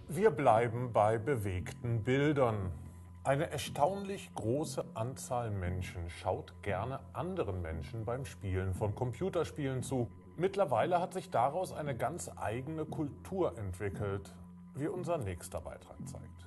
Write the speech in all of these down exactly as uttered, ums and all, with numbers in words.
Wir bleiben bei bewegten Bildern. Eine erstaunlich große Anzahl Menschen schaut gerne anderen Menschen beim Spielen von Computerspielen zu. Mittlerweile hat sich daraus eine ganz eigene Kultur entwickelt, wie unser nächster Beitrag zeigt.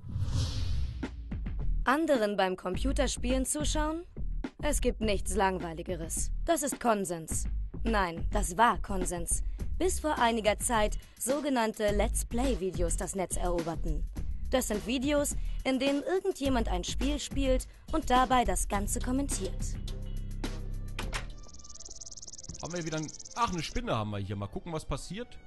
Anderen beim Computerspielen zuschauen? Es gibt nichts Langweiligeres. Das ist Konsens. Nein, das war Konsens. Bis vor einiger Zeit sogenannte Let's Play-Videos das Netz eroberten. Das sind Videos, in denen irgendjemand ein Spiel spielt und dabei das Ganze kommentiert. Haben wir wieder ein... Ach, eine Spinne haben wir hier. Mal gucken, was passiert.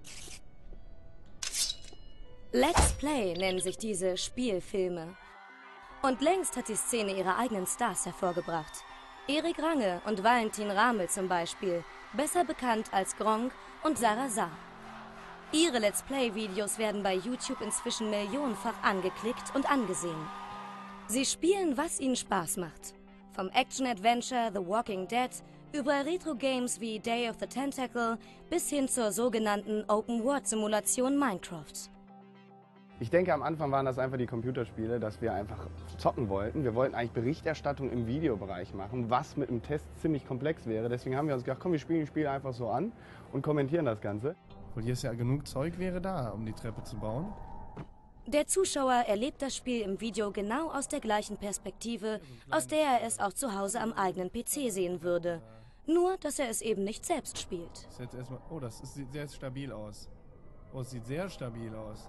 Let's Play nennen sich diese Spielfilme. Und längst hat die Szene ihre eigenen Stars hervorgebracht. Erik Range und Valentin Ramel zum Beispiel, besser bekannt als Gronkh und Sarah Saar. Ihre Let's Play-Videos werden bei YouTube inzwischen millionenfach angeklickt und angesehen. Sie spielen, was ihnen Spaß macht. Vom Action-Adventure The Walking Dead über Retro-Games wie Day of the Tentacle bis hin zur sogenannten Open-World-Simulation Minecraft. Ich denke, am Anfang waren das einfach die Computerspiele, dass wir einfach zocken wollten. Wir wollten eigentlich Berichterstattung im Videobereich machen, was mit dem Test ziemlich komplex wäre. Deswegen haben wir uns gedacht, komm, wir spielen die Spiele einfach so an und kommentieren das Ganze. Und hier ist ja genug Zeug wäre da, um die Treppe zu bauen. Der Zuschauer erlebt das Spiel im Video genau aus der gleichen Perspektive, aus der er es auch zu Hause am eigenen P C sehen würde. Nur, dass er es eben nicht selbst spielt. Das jetzt erstmal, oh, das ist, sieht sehr stabil aus. Oh, es sieht sehr stabil aus.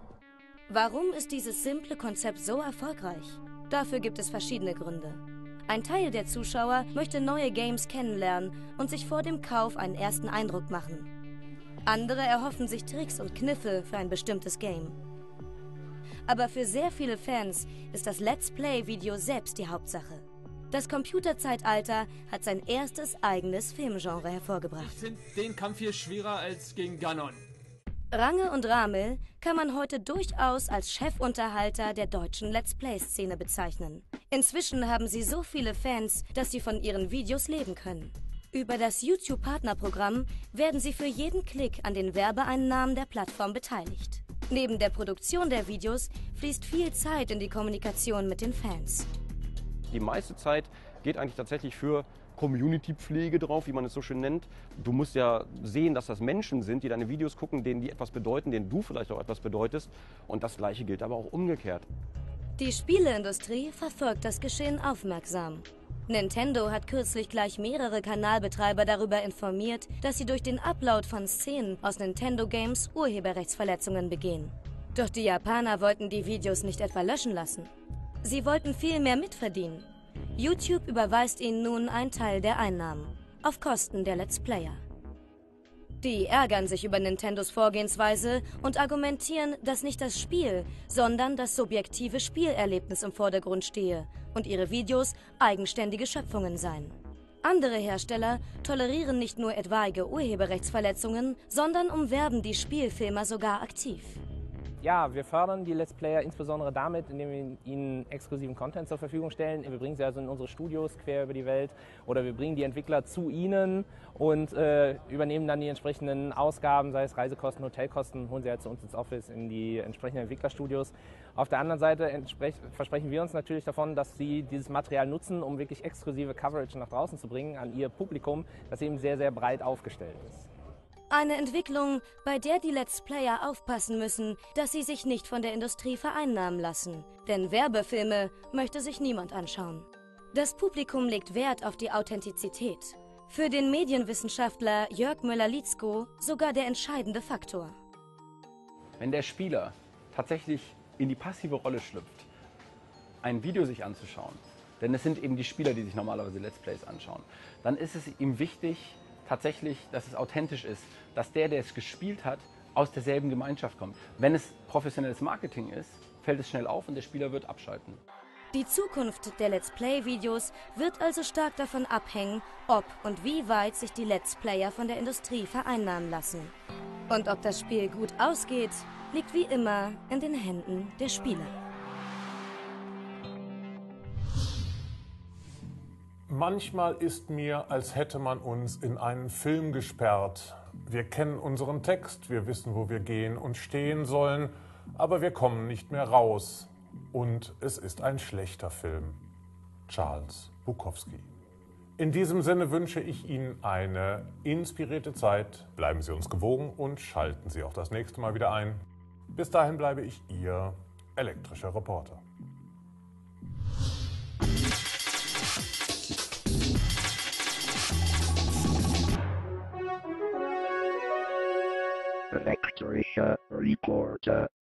Warum ist dieses simple Konzept so erfolgreich? Dafür gibt es verschiedene Gründe. Ein Teil der Zuschauer möchte neue Games kennenlernen und sich vor dem Kauf einen ersten Eindruck machen. Andere erhoffen sich Tricks und Kniffe für ein bestimmtes Game. Aber für sehr viele Fans ist das Let's Play-Video selbst die Hauptsache. Das Computerzeitalter hat sein erstes eigenes Filmgenre hervorgebracht. Ich finde den Kampf hier schwerer als gegen Ganon. Range und Ramel kann man heute durchaus als Chefunterhalter der deutschen Let's Play-Szene bezeichnen. Inzwischen haben sie so viele Fans, dass sie von ihren Videos leben können. Über das YouTube-Partnerprogramm werden sie für jeden Klick an den Werbeeinnahmen der Plattform beteiligt. Neben der Produktion der Videos fließt viel Zeit in die Kommunikation mit den Fans. Die meiste Zeit geht eigentlich tatsächlich für Community-Pflege drauf, wie man es so schön nennt. Du musst ja sehen, dass das Menschen sind, die deine Videos gucken, denen die etwas bedeuten, denen du vielleicht auch etwas bedeutest. Und das Gleiche gilt aber auch umgekehrt. Die Spieleindustrie verfolgt das Geschehen aufmerksam. Nintendo hat kürzlich gleich mehrere Kanalbetreiber darüber informiert, dass sie durch den Upload von Szenen aus Nintendo-Games Urheberrechtsverletzungen begehen. Doch die Japaner wollten die Videos nicht etwa löschen lassen. Sie wollten viel mehr mitverdienen. YouTube überweist ihnen nun einen Teil der Einnahmen, auf Kosten der Let's Player. Die ärgern sich über Nintendos Vorgehensweise und argumentieren, dass nicht das Spiel, sondern das subjektive Spielerlebnis im Vordergrund stehe und ihre Videos eigenständige Schöpfungen seien. Andere Hersteller tolerieren nicht nur etwaige Urheberrechtsverletzungen, sondern umwerben die Spielfilmer sogar aktiv. Ja, wir fördern die Let's Player insbesondere damit, indem wir ihnen exklusiven Content zur Verfügung stellen. Wir bringen sie also in unsere Studios quer über die Welt oder wir bringen die Entwickler zu ihnen und äh, übernehmen dann die entsprechenden Ausgaben, sei es Reisekosten, Hotelkosten, holen sie halt zu uns ins Office in die entsprechenden Entwicklerstudios. Auf der anderen Seite versprechen wir uns natürlich davon, dass sie dieses Material nutzen, um wirklich exklusive Coverage nach draußen zu bringen an ihr Publikum, das eben sehr, sehr breit aufgestellt ist. Eine Entwicklung, bei der die Let's Player aufpassen müssen, dass sie sich nicht von der Industrie vereinnahmen lassen. Denn Werbefilme möchte sich niemand anschauen. Das Publikum legt Wert auf die Authentizität. Für den Medienwissenschaftler Jörg Müller-Lietzko sogar der entscheidende Faktor. Wenn der Spieler tatsächlich in die passive Rolle schlüpft, ein Video sich anzuschauen, denn es sind eben die Spieler, die sich normalerweise Let's Plays anschauen, dann ist es ihm wichtig, tatsächlich, dass es authentisch ist, dass der, der es gespielt hat, aus derselben Gemeinschaft kommt. Wenn es professionelles Marketing ist, fällt es schnell auf und der Spieler wird abschalten. Die Zukunft der Let's Play-Videos wird also stark davon abhängen, ob und wie weit sich die Let's Player von der Industrie vereinnahmen lassen. Und ob das Spiel gut ausgeht, liegt wie immer in den Händen der Spieler. Manchmal ist mir, als hätte man uns in einen Film gesperrt. Wir kennen unseren Text, wir wissen, wo wir gehen und stehen sollen. aber wir kommen nicht mehr raus. Und es ist ein schlechter Film. Charles Bukowski. In diesem Sinne wünsche ich Ihnen eine inspirierte Zeit. Bleiben Sie uns gewogen und schalten Sie auch das nächste Mal wieder ein. Bis dahin bleibe ich Ihr elektrischer Reporter. Elektrischer Reporter.